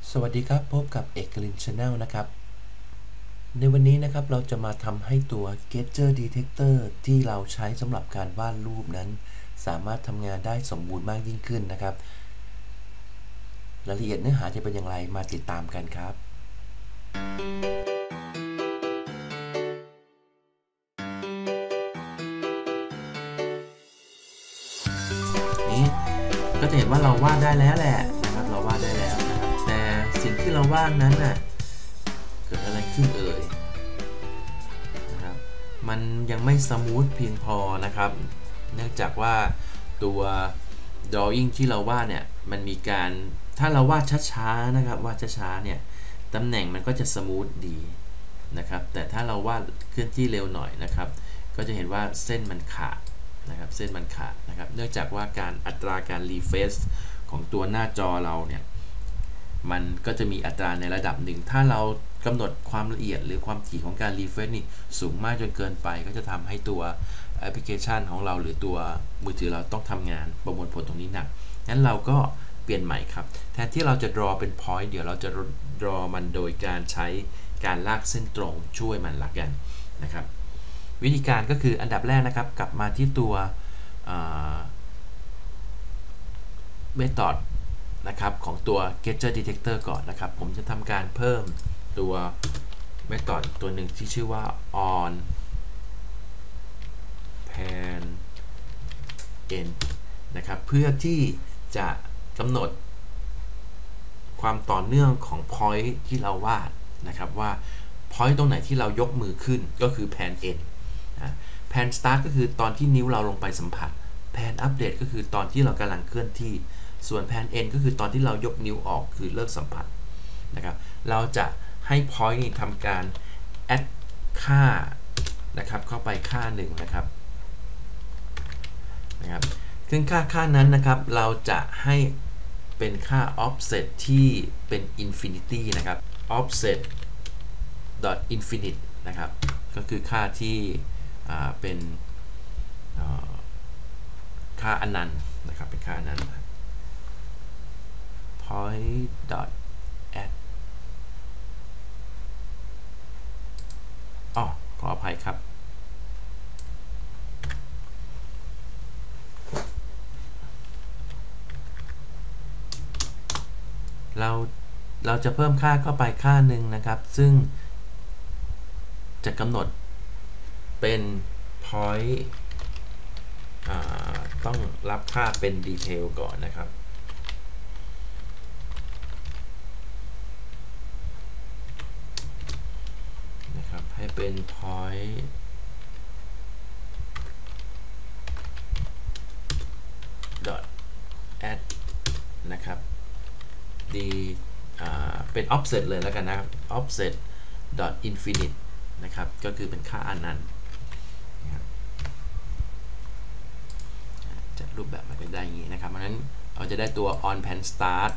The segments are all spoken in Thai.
สวัสดีครับพบกับเอกลิน Channel นะครับในวันนี้นะครับเราจะมาทำให้ตัว Gesture Detector ที่เราใช้สำหรับการวาดรูปนั้นสามารถทำงานได้สมบูรณ์มากยิ่งขึ้นนะครับรายละเอียดเนื้อหาจะเป็นอย่างไรมาติดตามกันครับนี้ก็จะเห็นว่าเราวาดได้แล้วแหละนะครับเราวาดได้แล้วนะครับแต่สิ่งที่เราวาดนั้นน่ะเกิดอะไรขึ้นเอ่ยนะครับมันยังไม่สมูทเพียงพอนะครับเนื่องจากว่าตัว drawing ที่เราวาดเนี่ยมันมีการถ้าเราวาดช้าๆนะครับวาดช้าๆเนี่ยตำแหน่งมันก็จะสมูทดีนะครับแต่ถ้าเราวาดเคลื่อนที่เร็วหน่อยนะครับก็จะเห็นว่าเส้นมันขาดนะครับเส้นมันขาดนะครับเนื่องจากว่าการอัตราการรีเฟรชของตัวหน้าจอเราเนี่ยมันก็จะมีอัตราในระดับหนึ่งถ้าเรากำหนดความละเอียดหรือความถี่ของการรีเฟรชนี่สูงมากจนเกินไปก็จะทำให้ตัวแอปพลิเคชันของเราหรือตัวมือถือเราต้องทำงานประมวลผลตรงนี้หนักงั้นเราก็เปลี่ยนใหม่ครับแทนที่เราจะ draw เป็น point เดี๋ยวเราจะ draw มันโดยการใช้การลากเส้นตรงช่วยมันละกันนะครับวิธีการก็คืออันดับแรกนะครับกลับมาที่ตัวmethod นะครับของตัว Gesture Detector ก่อนนะครับผมจะทำการเพิ่มตัว method ตัวหนึ่งที่ชื่อว่า on pan end นะครับเพื่อที่จะกำหนดความต่อเนื่องของ point ที่เราวาดนะครับว่า point ตรงไหนที่เรายกมือขึ้นก็คือ pan end pan start ก็คือตอนที่นิ้วเราลงไปสัมผัส pan update ก็คือตอนที่เรากำลังเคลื่อนที่ส่วน pan end ก็คือตอนที่เรายกนิ้วออกคือเลิกสัมผัสนะครับเราจะให้ point นี้ทำการ add ค่านะครับเข้าไปค่าหนึ่งนะครับซึ่งค่านั้นนะครับเราจะให้เป็นค่า offset ที่เป็น infinity นะครับ offset infinite นะครับก็คือค่าที่เป็นค่าอนันต์นะครับเป็นค่าอนันต์ point add ขออภัยครับเราจะเพิ่มค่าเข้าไปค่าหนึ่งนะครับซึ่งจะกำหนดเป็น point ต้องรับค่าเป็น detail ก่อนนะครับให้เป็น point add นะครับเป็น offset เลยแล้วกันนะครับ offset infinite นะครับก็คือเป็นค่าอนันต์จัดรูปแบบมาเป็นได้อย่างนี้นะครับเพราะฉะนั้นเราจะได้ตัว on pan start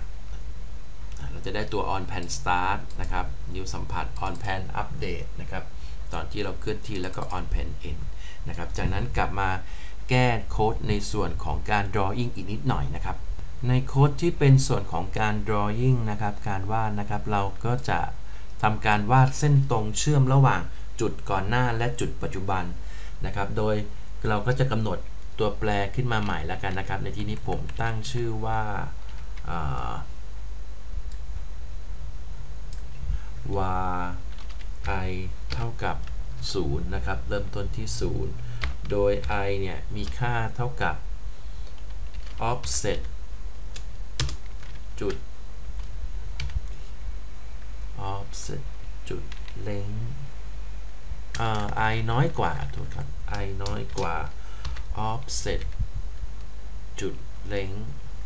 on pan start นะครับนิ้วสัมผัส on pan update นะครับตอนที่เราเคลื่อนที่แล้วก็ on pan end นะครับจากนั้นกลับมาแก้โค้ดในส่วนของการ drawing อีกนิดหน่อยนะครับในโค้ดที่เป็นส่วนของการ drawing นะครับการวาดนะครับเราก็จะทำการวาดเส้นตรงเชื่อมระหว่างจุดก่อนหน้าและจุดปัจจุบันนะครับโดยเราก็จะกำหนดตัวแปรขึ้นมาใหม่แล้วกันนะครับในที่นี้ผมตั้งชื่อว่าy i เท่ากับ0นะครับเริ่มต้นที่0โดย i เนี่ยมีค่าเท่ากับ offset จุด offset จุด length i น้อยกว่าถูกครับ i น้อยกว่า offset จุด length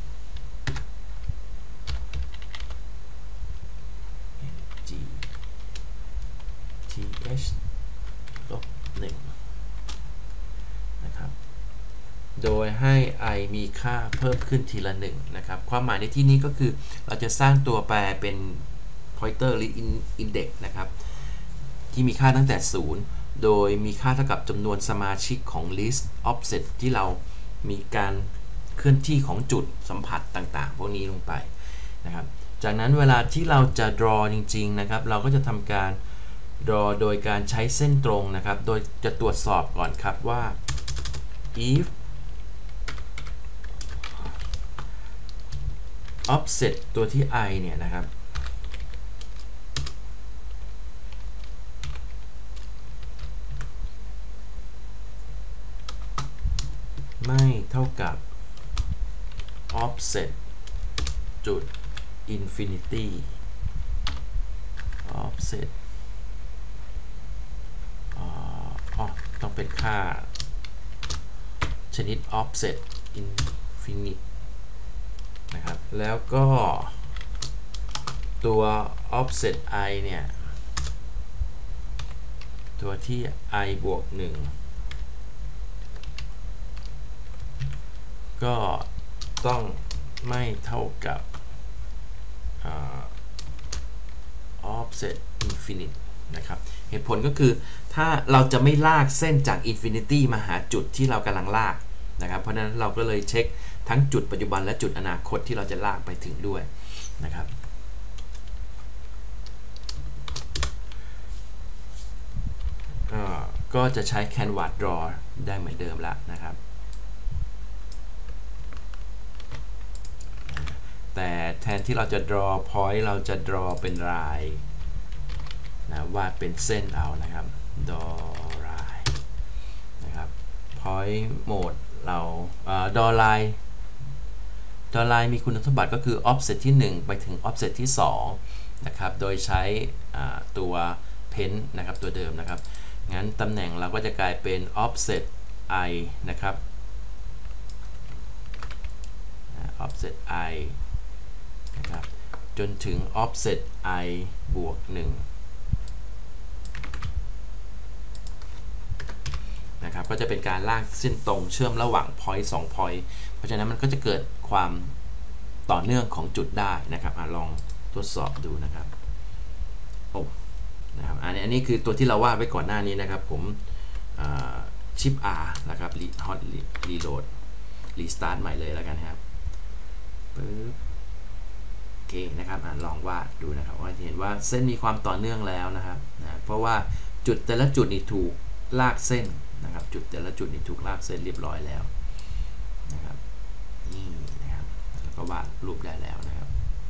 th ลบ1นะครับโดยให้ i มีค่าเพิ่มขึ้นทีละ1นะครับความหมายในที่นี้ก็คือเราจะสร้างตัวแปรเป็น pointer หรือ index นะครับที่มีค่าตั้งแต่0โดยมีค่าเท่ากับจำนวนสมาชิกของ list offset ที่เรามีการเคลื่อนที่ของจุดสัมผัสต่างๆพวกนี้ลงไปนะครับจากนั้นเวลาที่เราจะ draw จริงๆนะครับเราก็จะทำการ draw โดยการใช้เส้นตรงนะครับโดยจะตรวจสอบก่อนครับว่า if offset ตัวที่ i เนี่ยนะครับไม่เท่ากับ offset จุด infinity offset ต้องเป็นค่าชนิด offset infinite นะครับแล้วก็ตัว offset i เนี่ยตัวที่ i บวก 1ก็ต้องไม่เท่ากับoffset infinite นะครับเหตุผลก็คือถ้าเราจะไม่ลากเส้นจาก infinity มาหาจุดที่เรากำลังลากนะครับเพราะฉะนั้นเราก็เลยเช็คทั้งจุดปัจจุบันและจุดอนาคตที่เราจะลากไปถึงด้วยนะครับก็จะใช้ canvas draw ได้เหมือนเดิมแล้วนะครับแต่แทนที่เราจะ draw point เราจะ draw เป็นลายนะวาดเป็นเส้นเอานะครับ draw line นะครับ point mode เรา draw line มีคุณสมบัติก็คือ offset ที่ 1 ไปถึง offset ที่ 2นะครับโดยใช้ตัว pen นะครับตัวเดิมนะครับงั้นตำแหน่งเราก็จะกลายเป็น offset i นะครับ offset i นะครับจนถึง offset i บวก 1นะครับก็จะเป็นการลากเส้นตรงเชื่อมระหว่าง point 2 point เพราะฉะนั้นมันก็จะเกิดความต่อเนื่องของจุดได้นะครับลองทดสอบดูนะครับนะครับอันนี้คือตัวที่เราวาดไว้ก่อนหน้านี้นะครับผมชิป R นะครับ hot reload restart ใหม่เลยแล้วกันครับปึ๊บโอเคนะครับลองวาดดูนะครับว่าจะเห็นว่าเส้นมีความต่อเนื่องแล้วนะครับเพราะว่าจุดแต่ละจุดนี่ถูกลากเส้นนะครับจุดแต่ละจุดนี่ถูกลากเส้นเรียบร้อยแล้วนะครับนี่นะครับแล้วก็วาดรูปได้แล้วนะครับ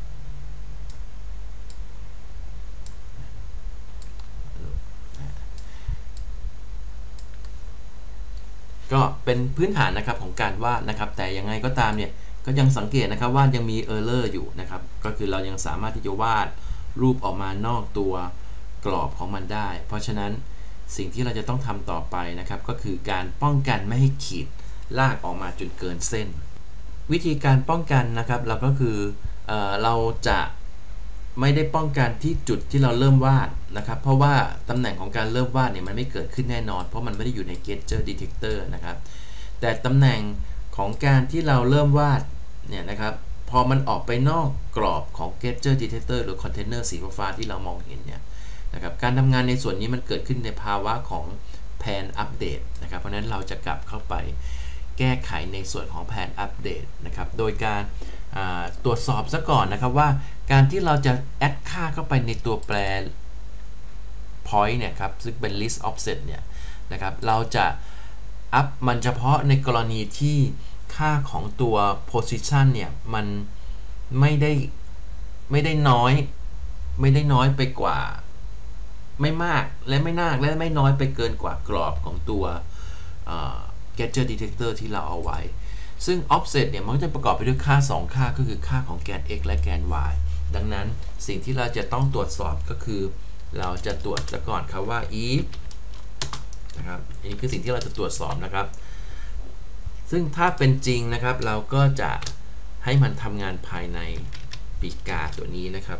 ก็เป็นพื้นฐานนะครับของการวาดนะครับแต่ยังไงก็ตามเนี่ยก็ยังสังเกตนะครับว่ายังมี error อยู่นะครับก็คือเรายังสามารถที่จะวาดรูปออกมานอกตัวกรอบของมันได้เพราะฉะนั้นสิ่งที่เราจะต้องทำต่อไปนะครับก็คือการป้องกันไม่ให้ขีดลากออกมาจนเกินเส้นวิธีการป้องกันนะครับเราก็คือเราจะไม่ได้ป้องกันที่จุดที่เราเริ่มวาดนะครับเพราะว่าตำแหน่งของการเริ่มวาดเนี่ยมันไม่เกิดขึ้นแน่นอนเพราะมันไม่ได้อยู่ใน Gesture Detector นะครับแต่ตำแหน่งของการที่เราเริ่มวาดเนี่ยนะครับพอมันออกไปนอกกรอบของ Gesture Detector หรือ Container สีฟ้าที่เรามองเห็นเนี่ยนะครับการทำงานในส่วนนี้มันเกิดขึ้นในภาวะของ Pan Update นะครับเพราะนั้นเราจะกลับเข้าไปแก้ไขในส่วนของ Pan Update นะครับโดยการตรวจสอบซะก่อนนะครับว่าการที่เราจะ add ค่าเข้าไปในตัวแปร point เนี่ยครับซึ่งเป็น list offset เนี่ยนะครับเราจะอัพมันเฉพาะในกรณีที่ค่าของตัว position เนี่ยมันไม่ได้น้อยไปกว่าไม่มากและไม่น้อยไปเกินกว่ากรอบของตัว Gesture Detector ที่เราเอาไว้ซึ่ง offset เนี่ยมันจะประกอบไปด้วยค่า2ค่าก็คือค่าของแกน x และแกน y ดังนั้นสิ่งที่เราจะต้องตรวจสอบก็คือเราจะตรวจซะก่อนครับว่า if นะครับอันนี้คือสิ่งที่เราจะตรวจสอบนะครับซึ่งถ้าเป็นจริงนะครับเราก็จะให้มันทำงานภายในปีกาตัวนี้นะครับ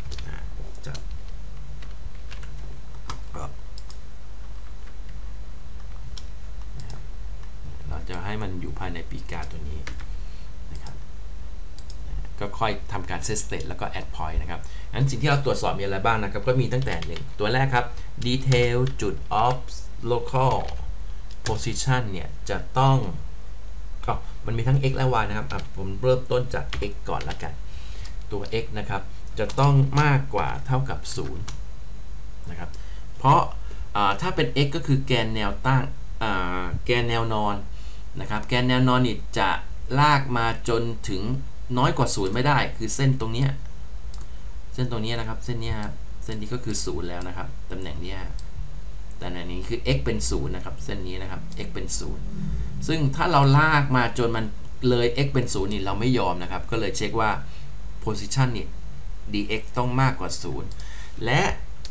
เราจะให้มันอยู่ภายในปีกาตัวนี้นะครับก็ค่อยทำการ set state แล้วก็ add point นะครับงั้นสิ่งที่เราตรวจสอบมีอะไรบ้างนะครับก็มีตั้งแต่1ตัวแรกครับ detail จุด of local position เนี่ยจะต้องมันมีทั้ง x และ y นะครับผมเริ่มต้นจาก x ก่อนละกันตัว x นะครับจะต้องมากกว่าเท่ากับ0นะครับเพราะถ้าเป็น x ก็คือแกนแนวตั้งแกนแนวนอนนะครับแกนแนวนอนนี่จะลากมาจนถึงน้อยกว่า0ไม่ได้คือเส้นตรงนี้นะครับเส้นนี้ครับเส้นนี้ก็คือ0แล้วนะครับตำแหน่งนี้แต่ในนี้คือ x เป็น0นะครับเส้นนี้นะครับ x เป็น0ซึ่งถ้าเราลากมาจนมันเลย x เป็น0นี่เราไม่ยอมนะครับก็เลยเช็คว่า position นี่ dx ต้องมากกว่า0และ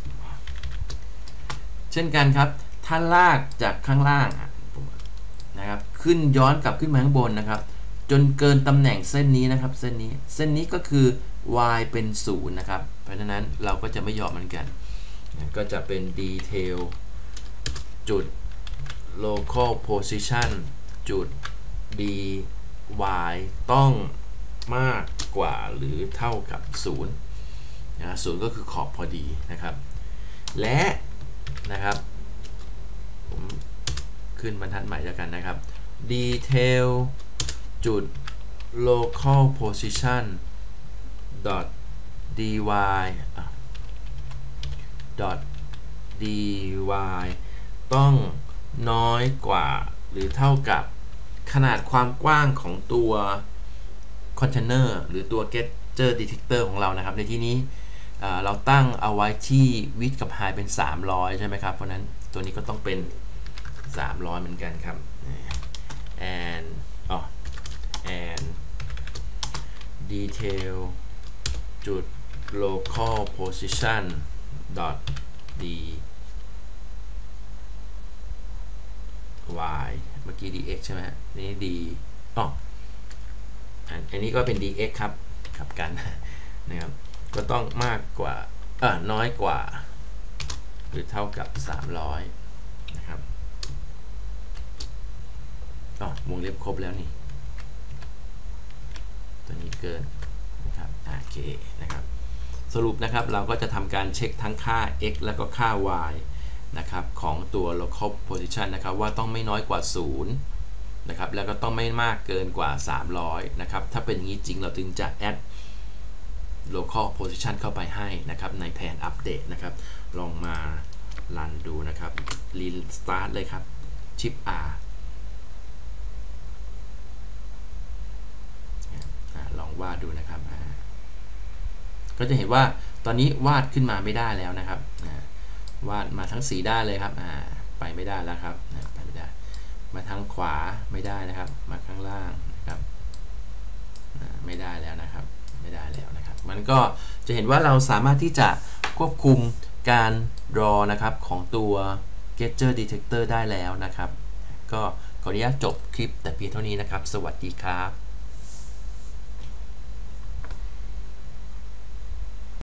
เช่นกันครับถ้าลากจากข้างล่างนะครับขึ้นย้อนกลับขึ้นมาข้างบนนะครับจนเกินตำแหน่งเส้นนี้นะครับเส้นนี้ก็คือ y เป็น0นะครับเพราะฉะนั้นเราก็จะไม่ยอมเหมือนกันก็จะเป็น detail จุด local position จุด dy ต้องมากกว่าหรือเท่ากับ0นะ0ก็คือขอบพอดีนะครับและนะครับผมขึ้นบรรทัดใหม่แล้วกันนะครับ detail จุด local position dot dy dot dy ต้องน้อยกว่าหรือเท่ากับขนาดความกว้างของตัวคอนเทนเนอร์หรือตัว Getter Detector ของเรานะครับในที่นี้เราตั้งเอาไว้ที่ width กับ height เป็น300ใช่ไหมครับเพราะนั้นตัวนี้ก็ต้องเป็น300เหมือนกันครับ and detail จุด local position dot dy เมื่อกี้ dx ใช่ไหมนี่ d อันนี้ก็เป็น dx ครับขับกันนะครับก็ต้องมากกว่าน้อยกว่าหรือเท่ากับ300นะครับวงเล็บครบแล้วนี่ตัวนี้เกินนะครับโอเคนะครับสรุปนะครับเราก็จะทำการเช็คทั้งค่า x แล้วก็ค่า y นะครับของตัว local position นะครับว่าต้องไม่น้อยกว่า0นะครับแล้วก็ต้องไม่มากเกินกว่า300นะครับถ้าเป็นอย่างนี้จริงเราจึงจะ add local position เข้าไปให้นะครับในแผนอัปเดตนะครับลองมารันดูนะครับ restart เลยครับ Shift R ลองวาดดูนะครับก็จะเห็นว่าตอนนี้วาดขึ้นมาไม่ได้แล้วนะครับวาดมาทั้ง4ด้านเลยครับไปไม่ได้แล้วครับไปไม่ได้มาทางขวาไม่ได้นะครับมาข้างล่างนะครับไม่ได้แล้วนะครับมันก็จะเห็นว่าเราสามารถที่จะควบคุมการ draw นะครับของตัว Getter Detector ได้แล้วนะครับก็ขออนุญาตจบคลิปแต่เพียงเท่านี้นะครับสวัสดีครับ